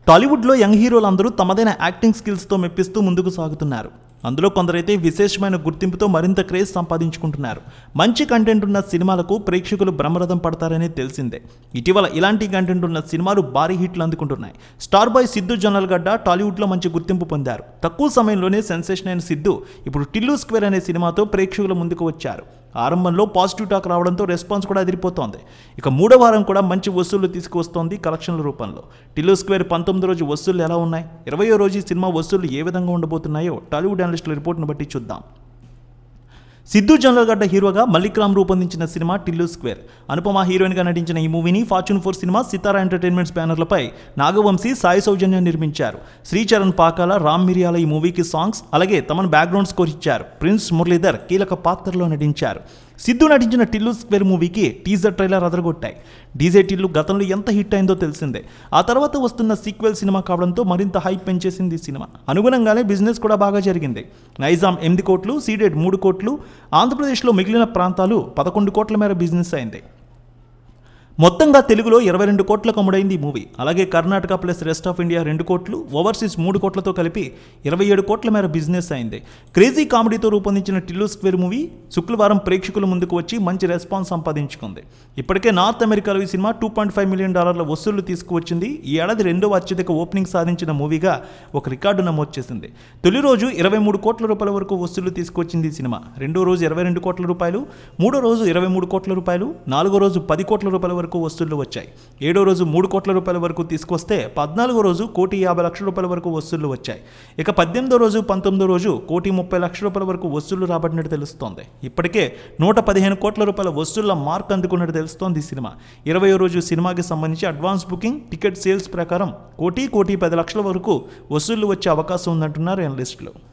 టాలీవుడ్లో యంగ్ హీరోలందరూ తమదైన యాక్టింగ్ స్కిల్స్తో మెప్పిస్తూ ముందుకు సాగుతున్నారు. అందులో కొందరైతే విశేషమైన గుర్తింపుతో మరింత క్రేజ్ సంపాదించుకుంటున్నారు. మంచి కంటెంట్ ఉన్న సినిమాలకు ప్రేక్షకులు బ్రహ్మరథం పడతారని తెలిసిందే. ఇటీవల ఇలాంటి కంటెంట్ ఉన్న సినిమాలు భారీ హిట్లు అందుకుంటున్నాయి. స్టార్ బాయ్ సిద్ధు జొన్నలగడ్డ టాలీవుడ్లో మంచి గుర్తింపు పొందారు. తక్కువ సమయంలోనే సెన్సేషన్ అయిన సిద్ధు ఇప్పుడు టిల్లు స్క్వేర్ అనే సినిమాతో ప్రేక్షకుల ముందుకు వచ్చారు. ఆరంభంలో పాజిటివ్ టాక్ రావడంతో రెస్పాన్స్ కూడా అదిరిపోతోంది. ఇక మూడో వారం కూడా మంచి వసూళ్లు తీసుకువస్తోంది కలెక్షన్ల రూపంలో. టిల్లు స్క్వేర్ 19వ రోజు వసూళ్లు ఎలా ఉన్నాయి, 20వ రోజు ఈ సినిమా వసూళ్లు ఏ విధంగా ఉండబోతున్నాయో టాలీవుడ్ అనలిస్టుల రిపోర్ట్ను బట్టి చూద్దాం. సిద్ధు జొన్నలగడ్డ హీరోగా మల్లిక్ రామ్ రూపొందించిన సినిమా టిల్లు స్క్వేర్. అనుపమ హీరోయిన్గా నటించిన ఈ మూవీని ఫార్చ్యూన్ 4 సినిమా, సితారా ఎంటర్టైన్మెంట్స్ బ్యానర్లపై నాగవంశీ, సాయి సౌజన్య నిర్మించారు. శ్రీచరణ్ పాకాల, రామ్ మిరియాల ఈ మూవీకి సాంగ్స్, అలాగే తమన్ బ్యాక్గ్రౌండ్ స్కోర్ ఇచ్చారు. ప్రిన్స్ మురళీధర్ కీలక పాత్రలో నటించారు. సిద్ధు నటించిన టిల్లు స్క్వేర్ మూవీకి టీజర్ ట్రైలర్ అదరగొట్టాయి. డీజే టిల్లు గతంలో ఎంత హిట్ అయిందో తెలిసిందే. ఆ తర్వాత వస్తున్న సీక్వెల్ సినిమా కావడంతో మరింత హైప్ పెంచేసింది ఈ సినిమా. అనుగుణంగానే బిజినెస్ కూడా బాగా జరిగింది. నైజాం 8 కోట్లు, సీడెడ్ 3 కోట్లు, ఆంధ్రప్రదేశ్లో మిగిలిన ప్రాంతాలు 11 కోట్ల మేర బిజినెస్ అయింది. మొత్తంగా తెలుగులో 22 కోట్లకు అమ్ముడైంది ఈ మూవీ. అలాగే Karnataka plus rest of India 2 కోట్లు, ఓవర్సీస్ 3 కోట్లతో కలిపి 27 కోట్ల మేర బిజినెస్ అయింది. క్రేజీ కామెడీతో రూపొందించిన టిల్లు స్క్వేర్ మూవీ శుక్రవారం ప్రేక్షకుల ముందుకు వచ్చి మంచి రెస్పాన్స్ సంపాదించుకుంది. ఇప్పటికే నార్త్ అమెరికాలో ఈ సినిమా $2.5 మిలియన్ వసూళ్లు తీసుకువచ్చింది. ఈ ఏడాది 2వ అత్యధిక ఓపెనింగ్ సాధించిన మూవీగా ఒక రికార్డు నమోదు చేసింది. తొలి రోజు 23 కోట్ల రూపాయల వరకు వసూళ్లు తీసుకొచ్చింది ఈ సినిమా. రెండో రోజు 22 కోట్ల రూపాయలు, మూడో రోజు 23 కోట్ల రూపాయలు, నాలుగో రోజు 10 కోట్ల రూపాయల వరకు వసూళ్లు వచ్చాయి. ఏడో రోజు 3 కోట్ల రూపాయల వరకు తీసుకొస్తే 14వ రోజు ₹1,50,00,000 వరకు వసూళ్లు వచ్చాయి. ఇక 18వ రోజు 19వ రోజు ₹1,30,00,000 వరకు వసూళ్లు రాబడినట్టు తెలుస్తోంది. ఇప్పటికే 115 కోట్ల రూపాయల వసూళ్ల మార్క్ అందుకున్నట్టు తెలుస్తోంది ఈ సినిమా. 20వ రోజు సినిమాకి సంబంధించి అడ్వాన్స్ బుకింగ్, టికెట్ సేల్స్ ప్రకారం ₹1,10,00,000 వరకు వసూళ్లు వచ్చే అవకాశం ఉందంటున్నారు అనలిస్టులు.